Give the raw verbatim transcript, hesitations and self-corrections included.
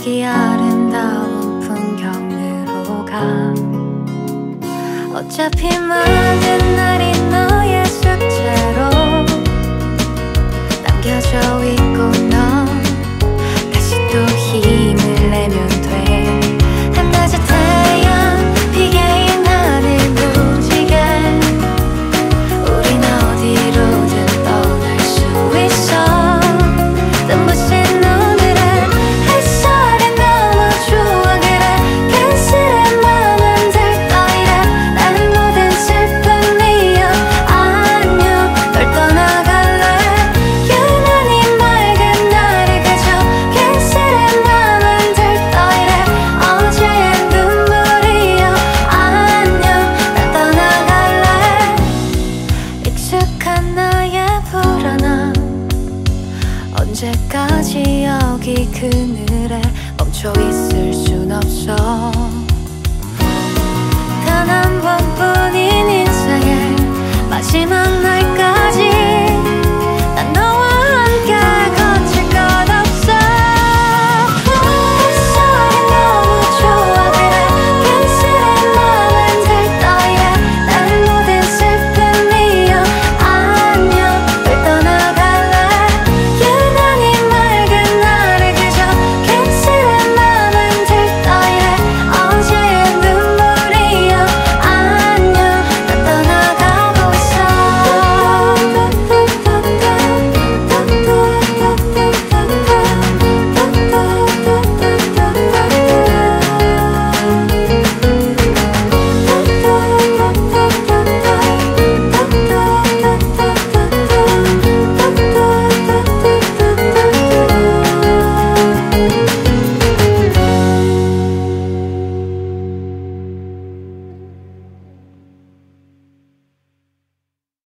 저기 아름다운 풍경으로 가. 어차피 많은 날이 너의 숙제로 남겨져 있고 넌 다시 또 힘을 내면 돼. 한낮의 태양 비게 인 하늘 무지개 우린 어디로든 떠날 수 있어. 눈부신 오늘의 햇살이 너무 좋아. 그래 괜스레 맘은 들떠이래. 나는 모든 슬픈 이유 안녕 널 떠나갈래. 유난히 맑은 날을 가져 괜스레 맘은 들떠이래. 어제의 눈물이여 안녕 난 떠나갈래. 익숙한 나의 불안함 언제까지 여기 그늘에 멈춰 있을 순 없어. 단 한 번뿐인 인생의 마지막 날